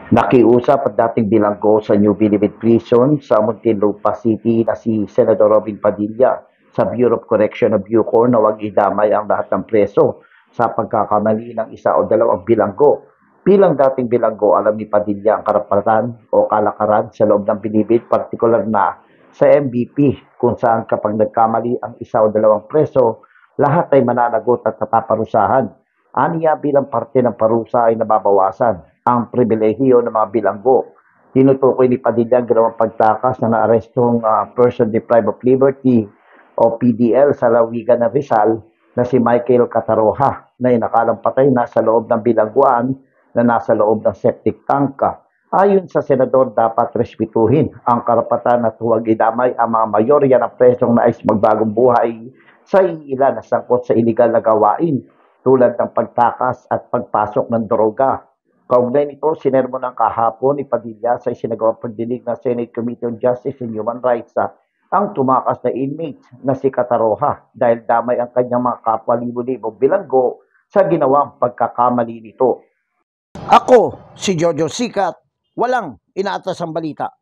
Nakiusap ang dating bilanggo sa New Bilibid Prison sa Muntinlupa City na si Senador Robin Padilla sa Bureau of Correction of Bucor na huwag idamay ang lahat ng preso sa pagkakamali ng isa o dalawang bilanggo. Bilang dating bilanggo, alam ni Padilla ang karapatan o kalakaran sa loob ng Bilibid, partikular na sa MVP kung saan kapag nagkamali ang isa o dalawang preso, lahat ay mananagot at nataparusahan. Aniya bilang parte ng parusa ay nababawasan ang pribilehiyo ng mga bilanggo. Tinutukoy ni Padilla ang ginawang pagtakas na naarestong person deprived of liberty o PDL sa Lawigan ng Rizal na si Michael Cataroha na inakalang patay na sa loob ng bilangguan na nasa loob ng septic tank. Ayon sa senador, dapat respetuhin ang karapatan at huwag idamay ang mga mayorya ng presong nais magbagong buhay sa ilan na sangkot sa iligal na gawain tulad ng pagtakas at pagpasok ng droga. Kaugnay nito, sinermo ng kahapon ni Padilla sa isinagawang pagdinig ng Senate Committee on Justice and Human Rights ang tumakas na inmate na si Cataroha dahil damay ang kanyang mga kapwa libo-libong bilanggo sa ginawang pagkakamali nito. Ako, si Jojo Sikat, walang inaatas ang balita.